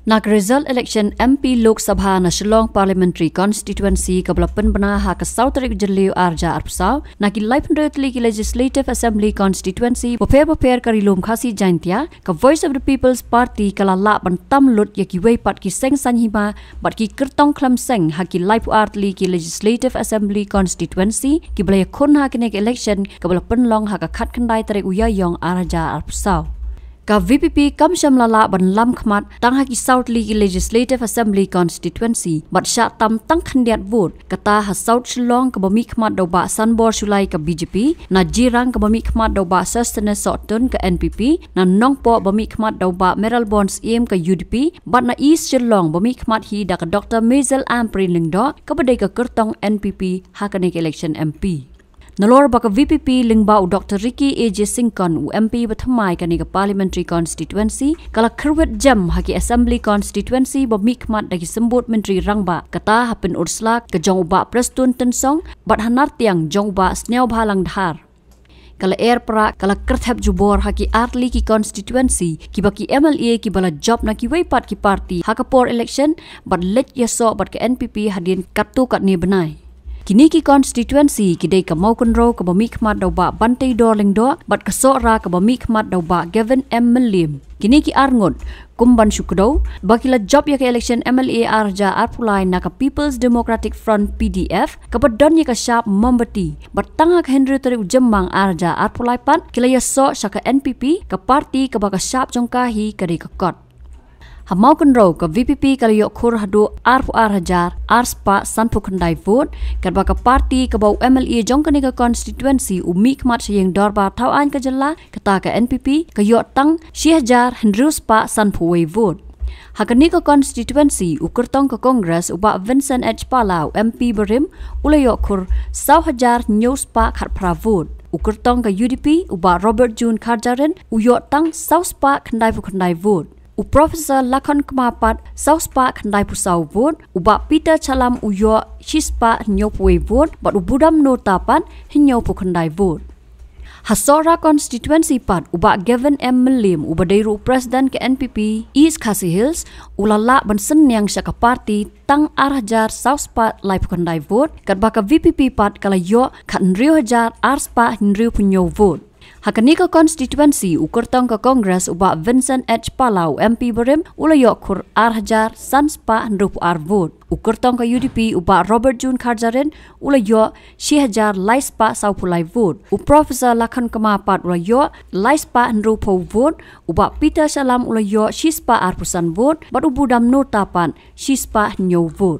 Nak result election MP Lok Sabha na Shillong Parliamentary Konstitwensi kabla penbena ha ka Southrik Jeliu Arja Arpsau na ki Leipundretli ki Legislative Assembly Constituency prepare karilum khasi jaintia ka Voice of the People's Party kala la bantam lut ya ki weipat ki seng sanhima bat ki kertong klam seng ha ki Leipuartli ki Legislative Assembly Constituency ki blaya khun ha ki election kabla penlong ha ka khat khandai tarik uyayong Arja Arpsau ka VPP kam shamlala ban lam khmat tang ha ki South League Legislative Assembly Constituency bat sha tam tang khandiat vote kata ha South Shillong ka bami khmat do ba sanbor sulai ka BJP na jirang ka bami khmat do ba sustenance sotun ka NPP na nongpo bami khmat do ba Meral Bonds em ka UDP bat na East Shillong bami khmat hi da ka Dr. Mezel Amprin lingdo ka badai ka kertong NPP ha ka election MP Nalor baka VPP lingba u Dr. Ricky AJ Singkon u MP bathamai kani ka Parliamentary Constituency kala Khyrwit jam haki Assembly Constituency ba mikmat dagi sembut Menteri Rangba kata hapin ursla ke jong uba Prestun Tensong bat hanar tiang jong uba Sneau Bhalang Dhar kala Prah kala kerthap jubor haki Artli ki Constituency ki baki MLA ki bala job na ki weipat ki party hakapor election bat let yaso bat ke NPP hadin katu kat ni benai Kini ki Konstitwensi kidai ka Maukonro ka bami khmat daw ba Bantay Dorling do bat ka Sora ka bami khmat daw ba Gavin M. Milim. Kini ki Arngot kumban syukdo bakila job ya ka election MLA Arja Arpulai na ka People's Democratic Front PDF ka badon ya ka Shah Mombati bat tanga ka Henry Tari Ujembang Arja Arpulai pan kila ya so syaka NPP ka party ka baka Shah jongkahi ka di ka kot. Hamau kenro ke VPP kali yok khur hadu arpu hajar arspa sanpu kendai vote kat baka parti ke bau MLA jong kani ke Konstitwensi umi khmat sayeng dorba thau an ke jela kata ke NPP ke yok tang 1000 hendruspa sanpu wei vote hakani ke Konstitwensi ukurtong ke Kongres uba Vincent H Palau MP Berim ula yok khur 1000 nyuspa khat pra vote ukurtong ke UDP uba Robert June Kharjarin uyok tang sauspa kendai vote U Professor Lakon Kemapat Sauspa Kandai Pusau vote uba Peter Chalam uyo Shispa Nyopwe vote bat ubudam notapan Hinyopu Kandai vote Hasora Constituency pat uba Gavin M. Milim uba Dairu President ke NPP East Khasi Hills ulala ban senyang syaka party tang arhajar Sauspa Laipu Kandai vote kat baka VPP pat kala yo kat nriu hajar arspa nriu punyo vote Hakani ka Konstitwensi ukurtong ka Kongres uba Vincent H Palau MP Berim ulayok khur arhajar sanspa nrupu vote ukurtong ka UDP uba Robert June Kharjarin ulayok 1000 laispa saupulai vote u Professor Lakhan Kemapat ulayok laispa nrupu vote uba Peter Salam ulayok shispa arpusan vote bat ubudam notapan shispa nyo vote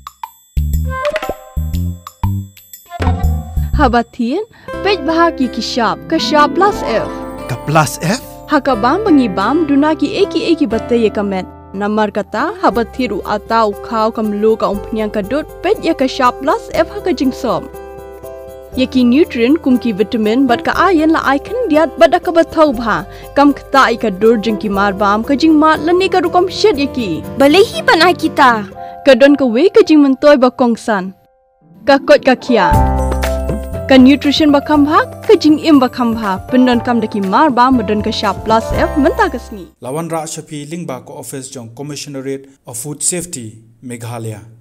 Habatin, pej bahagi ki Shah plus F. Ka plus F? Hakabam bangibam duna ki eki bataye kamet. Namar kata habatiru atau kau kamlu ka umpnyang kadut pej ya ka Shah plus F haka jingsom. Yaki nutrient kum ki vitamin bat ka ayan la icon diat bat ka batau bha kam kata ka dur jing ki marbam ka jing mat lani ka rukom shed yaki. Balehi banai kita. Kadon ka we ka jing mentoy ba kongsan. Ka kot ka kia. Ka nutrition bakam bha ka jing im bakam bha pendon kam daki mar ba medon ka Shah plus F menta kasni Lawan Ra Shafi lingba ko office jong Commissionerate of Food Safety Meghalaya